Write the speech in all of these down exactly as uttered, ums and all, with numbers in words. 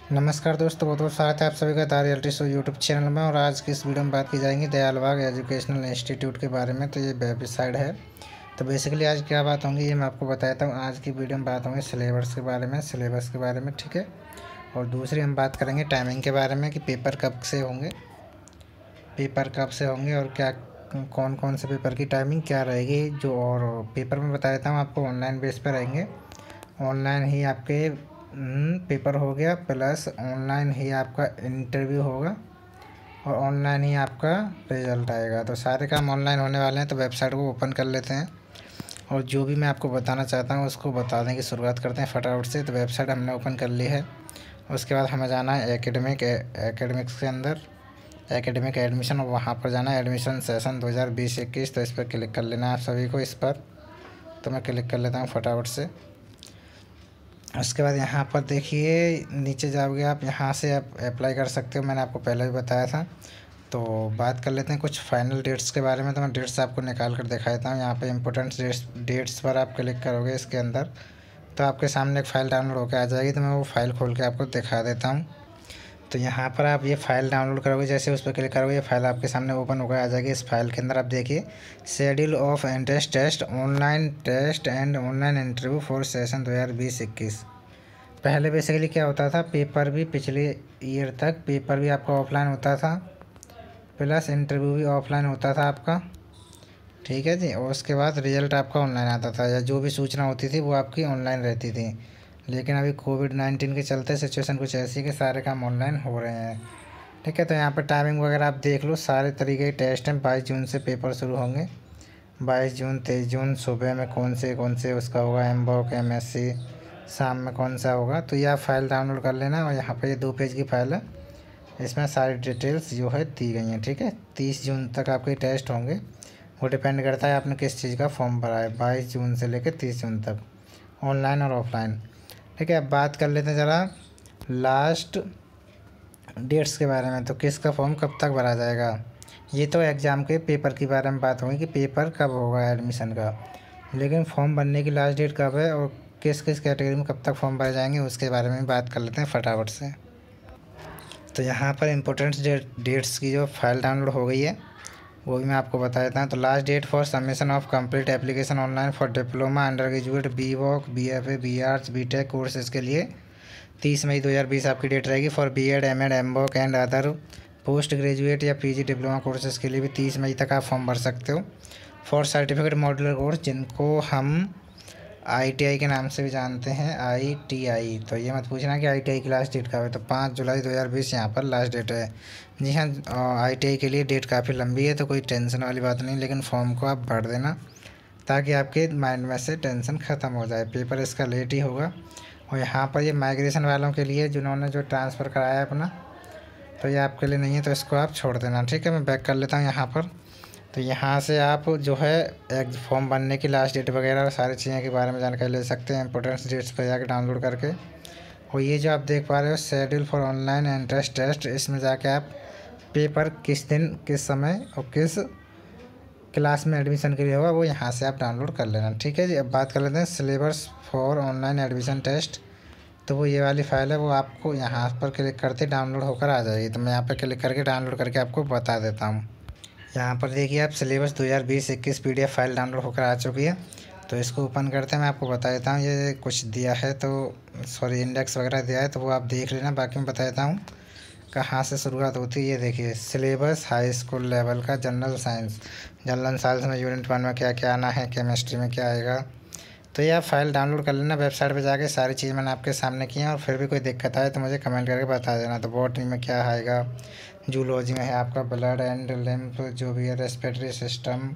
नमस्कार दोस्तों, बहुत बहुत स्वागत है आप सभी का the reality show YouTube channel में। और आज की इस वीडियो में बात की जाएगी दयाल बाग एजुकेशनल इंस्टीट्यूट के बारे में। तो ये वेबसाइट है। तो बेसिकली आज क्या बात होंगी ये मैं आपको बताता हूँ। आज की वीडियो में बात होंगी सिलेबस के बारे में सिलेबस के बारे में ठीक है। और दूसरी हम बात करेंगे टाइमिंग के बारे में कि पेपर कब से होंगे पेपर कब से होंगे और क्या कौन कौन से पेपर की टाइमिंग क्या रहेगी। जो और पेपर में बता देता हूँ आपको, ऑनलाइन बेस पर रहेंगे। ऑनलाइन ही आपके पेपर हो गया, प्लस ऑनलाइन ही आपका इंटरव्यू होगा और ऑनलाइन ही आपका रिज़ल्ट आएगा। तो सारे काम ऑनलाइन होने वाले हैं। तो वेबसाइट को ओपन कर लेते हैं और जो भी मैं आपको बताना चाहता हूँ उसको बताने की शुरुआत करते हैं फटाफट से। तो वेबसाइट हमने ओपन कर ली है। उसके बाद हमें जाना है एकेडमिक एकेडमिक्स के अंदर, एकेडमिक एडमिशन, और वहाँ पर जाना है एडमिशन सेशन दो हज़ार बीस इक्कीस। तो इस पर क्लिक कर लेना है आप सभी को, इस पर। तो मैं क्लिक कर लेता हूँ फटाफट से। उसके बाद यहाँ पर देखिए नीचे जाओगे आप, यहाँ से आप अप्लाई कर सकते हो। मैंने आपको पहले भी बताया था। तो बात कर लेते हैं कुछ फाइनल डेट्स के बारे में। तो मैं डेट्स आपको निकाल कर दिखा देता हूँ। यहाँ पे इम्पोर्टेंट डेट्स डेट्स पर आप क्लिक करोगे इसके अंदर, तो आपके सामने एक फ़ाइल डाउनलोड होकर आ जाएगी। तो मैं वो फाइल खोल के आपको दिखा देता हूँ। तो यहाँ पर आप ये फ़ाइल डाउनलोड करोगे, जैसे उस पर क्लिक करोगे ये फाइल आपके सामने ओपन होकर आ जाएगी। इस फाइल के अंदर आप देखिए schedule of entrance test, online test and online interview for session दो हज़ार बीस इक्कीस। पहले बेसिकली क्या होता था, पेपर भी पिछले ईयर तक पेपर भी आपका ऑफलाइन होता था, प्लस इंटरव्यू भी ऑफलाइन होता था आपका, ठीक है जी। और उसके बाद रिज़ल्ट आपका ऑनलाइन आता था, या जो भी सूचना होती थी वो आपकी ऑनलाइन रहती थी। लेकिन अभी कोविड नाइन्टीन के चलते सिचुएशन कुछ ऐसी है कि सारे काम ऑनलाइन हो रहे हैं, ठीक है। तो यहाँ पर टाइमिंग वगैरह आप देख लो, सारे तरीके के टेस्ट हैं। बाईस जून से पेपर शुरू होंगे, बाईस जून, तेईस जून। सुबह में कौन से कौन से उसका होगा, एम बॉक, एम एस सी, शाम में कौन सा होगा। तो यह फाइल डाउनलोड कर लेना। और यहाँ पर ये दो पेज की फाइल है, इसमें सारी डिटेल्स जो है दी गई हैं, ठीक है। तीस जून तक आपके टेस्ट होंगे। वो डिपेंड करता है आपने किस चीज़ का फॉर्म भरा है, बाईस जून से लेकर तीस जून तक, ऑनलाइन और ऑफलाइन, ठीक है। अब बात कर लेते हैं ज़रा लास्ट डेट्स के बारे में। तो किसका फॉर्म कब तक भरा जाएगा, ये तो एग्ज़ाम के पेपर के बारे में बात होगी कि पेपर कब होगा एडमिशन का। लेकिन फॉर्म भरने की लास्ट डेट कब है और किस किस कैटेगरी में कब तक फॉर्म भरे जाएंगे उसके बारे में बात कर लेते हैं फटाफट से। तो यहाँ पर इम्पोर्टेंट डेट डेट्स की जो फाइल डाउनलोड हो गई है वो भी मैं आपको बता देता हूँ। तो last date for submission of complete application online for diploma, under graduate, B voc, B F A, B arts, B tech courses के लिए तीस मई दो हज़ार बीस आपकी डेट रहेगी। For B Ed, M Ed, M voc and other post graduate या P G diploma courses के लिए भी तीस मई तक आप फॉर्म भर सकते हो। फॉर सर्टिफिकेट मॉड्यूलर कोर्स, जिनको हम आई टी आई के नाम से भी जानते हैं, आई टी आई। तो ये मत पूछना कि आई टी आई की लास्ट डेट कब है। तो पाँच जुलाई दो हज़ार बीस यहाँ पर लास्ट डेट है। जी हाँ, आई टी आई के लिए डेट काफ़ी लंबी है, तो कोई टेंशन वाली बात नहीं। लेकिन फॉर्म को आप भर देना ताकि आपके माइंड में से टेंशन ख़त्म हो जाए। पेपर इसका लेट ही होगा। और यहाँ पर ये माइग्रेशन वालों के लिए, जिन्होंने जो ट्रांसफ़र कराया है अपना, तो ये आपके लिए नहीं है, तो इसको आप छोड़ देना, ठीक है। मैं बैक कर लेता हूँ यहाँ पर। तो यहाँ से आप जो है एक फॉर्म बनने की लास्ट डेट वगैरह सारी चीज़ों के बारे में जानकारी ले सकते हैं इंपॉर्टेंट डेट्स पर जाकर डाउनलोड करके। और ये जो आप देख पा रहे हो schedule for online entrance test, इसमें जाके आप पेपर किस दिन, किस समय और किस क्लास में एडमिशन के लिए होगा वो यहाँ से आप डाउनलोड कर लेना, ठीक है जी। अब बात कर लेते हैं syllabus for online admission test. तो वो ये वाली फ़ाइल है, वो आपको यहाँ पर क्लिक करते डाउनलोड होकर आ जाएगी। तो मैं यहाँ पर क्लिक करके डाउनलोड करके आपको बता देता हूँ। यहाँ पर देखिए आप सिलेबस दो हज़ार बीस इक्कीस P D F file download होकर आ चुकी है। तो इसको ओपन करते हैं, मैं आपको बता देता हूँ। ये कुछ दिया है, तो सॉरी इंडेक्स वगैरह दिया है, तो वो आप देख लेना। बाकी मैं बता देता हूँ कहाँ से शुरुआत होती है। ये देखिए सिलेबस हाई स्कूल लेवल का जनरल साइंस, जनरल साइंस में यूनिट वन में क्या क्या आना है, केमिस्ट्री में क्या आएगा। तो ये आप फाइल डाउनलोड कर लेना वेबसाइट पर जाके। सारी चीज़ मैंने आपके सामने की है। और फिर भी कोई दिक्कत आए तो मुझे कमेंट करके बता देना। तो बॉटनी में क्या आएगा, जूलॉजी में है आपका ब्लड एंड लिम्फ जो भी है, रेस्पिरेटरी सिस्टम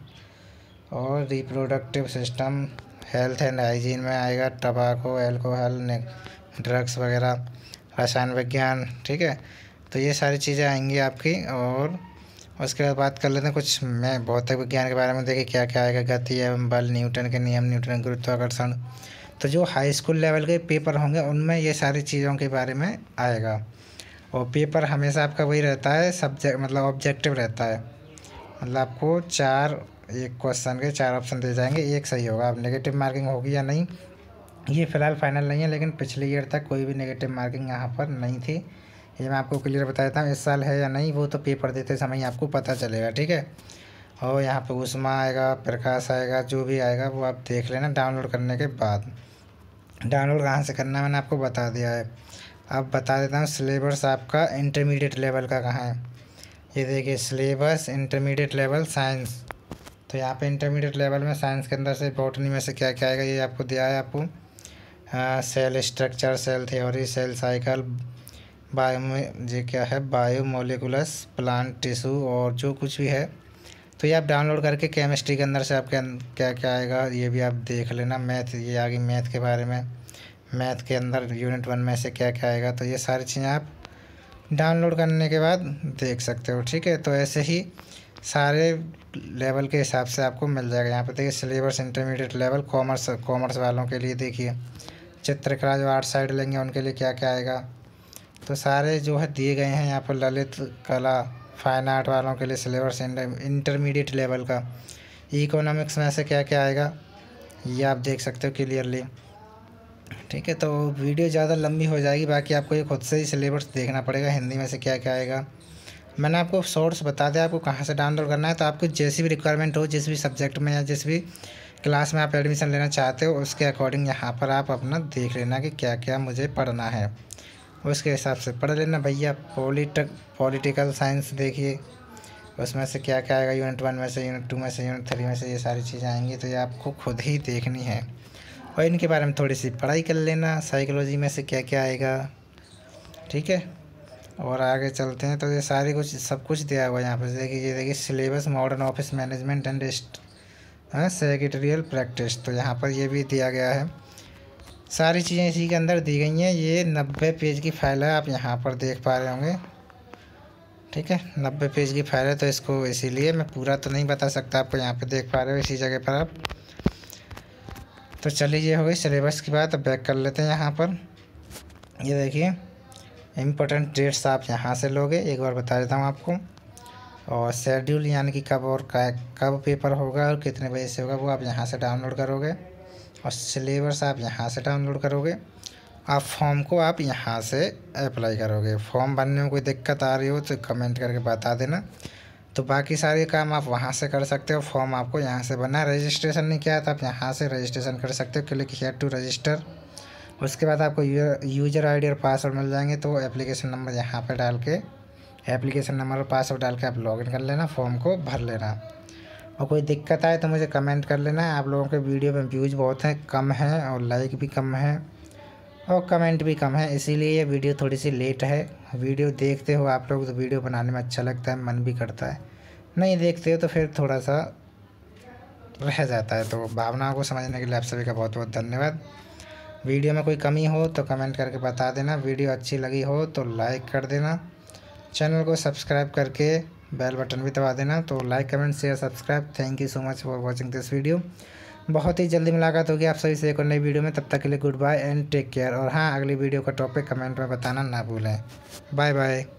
और reproductive system, health and hygiene में आएगा, टबाको, अल्कोहल, ड्रग्स वगैरह, रसायन विज्ञान, ठीक है। तो ये सारी चीज़ें आएंगी आपकी। और उसके बाद बात कर लेते हैं कुछ मैं भौतिक विज्ञान के बारे में। देखिए क्या क्या आएगा, गति एवं बल, न्यूटन के नियम, न्यूटन गुरुत्वाकर्षण। तो जो हाई स्कूल लेवल के पेपर होंगे उनमें ये सारी चीज़ों के बारे में आएगा। और पेपर हमेशा आपका वही रहता है, सब्जेक्ट मतलब ऑब्जेक्टिव रहता है। मतलब आपको चार एक क्वेश्चन के चार ऑप्शन दे जाएंगे, एक सही होगा। अब नेगेटिव मार्किंग होगी या नहीं ये फ़िलहाल फाइनल नहीं है, लेकिन पिछले ईयर तक कोई भी नेगेटिव मार्किंग यहाँ पर नहीं थी। ये मैं आपको क्लियर बता देता हूँ। इस साल है या नहीं वो तो पेपर देते समय ही आपको पता चलेगा, ठीक है। और यहाँ पे उस्मा आएगा, प्रकाश आएगा, जो भी आएगा वो आप देख लेना डाउनलोड करने के बाद। डाउनलोड कहाँ से करना है मैंने आपको बता दिया है। अब बता देता हूँ सिलेबस आपका इंटरमीडिएट लेवल का कहाँ है। ये देखिए सिलेबस इंटरमीडिएट लेवल साइंस। तो यहाँ पे इंटरमीडिएट लेवल में साइंस के अंदर से बॉटनी में से क्या क्या आएगा ये आपको दिया है आपको। हाँ, cell structure, cell theory, cell cycle, bio में ये क्या है बायो मोलिकुलस, प्लांट टिश्यू और जो कुछ भी है। तो ये आप डाउनलोड करके केमिस्ट्री के अंदर से आपके क्या क्या आएगा ये भी आप देख लेना। मैथ, ये आ गई मैथ के बारे में। मैथ के अंदर यूनिट वन में से क्या क्या आएगा, तो ये सारी चीज़ें आप डाउनलोड करने के बाद देख सकते हो, ठीक है। तो ऐसे ही सारे लेवल के हिसाब से आपको मिल जाएगा। यहाँ पे देखिए syllabus intermediate level commerce, commerce वालों के लिए देखिए चित्रकला जो आर्ट साइड लेंगे उनके लिए क्या क्या आएगा। तो सारे जो है दिए गए हैं यहाँ पर। ललित कला फाइन आर्ट वालों के लिए सिलेबस इंटरमीडिएट लेवल का। इकोनॉमिक्स में से क्या क्या आएगा ये आप देख सकते हो क्लियरली, ठीक है। तो वीडियो ज़्यादा लंबी हो जाएगी, बाकी आपको ये खुद से ही सिलेबस देखना पड़ेगा हिंदी में से क्या क्या आएगा। मैंने आपको शॉर्ट्स बता दिया आपको कहाँ से डाउनलोड करना है। तो आपको जैसी भी रिक्वायरमेंट हो, जिस भी सब्जेक्ट में या जिस भी क्लास में आप एडमिशन लेना चाहते हो उसके अकॉर्डिंग यहाँ पर आप अपना देख लेना कि क्या क्या मुझे पढ़ना है, उसके हिसाब से पढ़ लेना भैया। पॉलिटिक पॉलिटिकल साइंस देखिए उसमें से क्या क्या आएगा। यूनिट वन में से, यूनिट टू में से, यूनिट थ्री में से, ये सारी चीज़ें आएंगी। तो ये आपको खुद ही देखनी है और इनके बारे में थोड़ी सी पढ़ाई कर लेना। साइकोलॉजी में से क्या क्या आएगा, ठीक है। और आगे चलते हैं। तो ये सारी कुछ सब कुछ दिया हुआ है यहाँ पर। देखिए ये देखिए syllabus modern office management and secretarial practice. तो यहाँ पर ये भी दिया गया है। सारी चीज़ें इसी के अंदर दी गई हैं। ये नब्बे पेज की फाइल है, आप यहाँ पर देख पा रहे होंगे, ठीक है। नब्बे पेज की फाइल है तो इसको इसीलिए मैं पूरा तो नहीं बता सकता आपको। यहाँ पे देख पा रहे हो इसी जगह पर आप। तो चलिए ये हो गई सिलेबस की बात। अब बैक कर लेते हैं यहाँ पर। ये देखिए इम्पोर्टेंट डेट्स आप यहाँ से लोगे, एक बार बता देता हूँ आपको। और शेड्यूल यानी कि कब और कब पेपर होगा और कितने बजे से होगा वो आप यहाँ से डाउनलोड करोगे। और सिलेबस आप यहाँ से डाउनलोड करोगे। आप फॉर्म को आप यहाँ से अप्लाई करोगे। फॉर्म भरने में कोई दिक्कत आ रही हो तो कमेंट करके बता देना। तो बाकी सारे काम आप वहाँ से कर सकते हो। फॉर्म आपको यहाँ से बनना है। रजिस्ट्रेशन नहीं किया तो आप यहाँ से रजिस्ट्रेशन कर सकते हो। Click here to register. उसके बाद आपको यूज़र आईडी और पासवर्ड मिल जाएंगे। तो एप्लीकेशन नंबर यहाँ पर डाल के, एप्लीकेशन नंबर और पासवर्ड डाल के आप लॉगिन कर लेना, फॉर्म को भर लेना। और कोई दिक्कत आए तो मुझे कमेंट कर लेना। आप लोगों के वीडियो में व्यूज़ बहुत हैं, कम हैं, और लाइक भी कम है और कमेंट भी कम है, इसीलिए ये वीडियो थोड़ी सी लेट है। वीडियो देखते हो आप लोग तो वीडियो बनाने में अच्छा लगता है, मन भी करता है। नहीं देखते हो तो फिर थोड़ा सा रह जाता है। तो भावनाओं को समझने के लिए आप सभी का बहुत बहुत धन्यवाद। वीडियो में कोई कमी हो तो कमेंट करके बता देना। वीडियो अच्छी लगी हो तो लाइक कर देना। चैनल को सब्सक्राइब करके बेल बटन भी दबा देना। तो like comment share subscribe. Thank you so much for watching this video. बहुत ही जल्दी मुलाकात होगी आप सभी से एक और नई वीडियो में। तब तक के लिए good bye and take care. और हाँ, अगली वीडियो का टॉपिक कमेंट में बताना ना भूलें। Bye bye.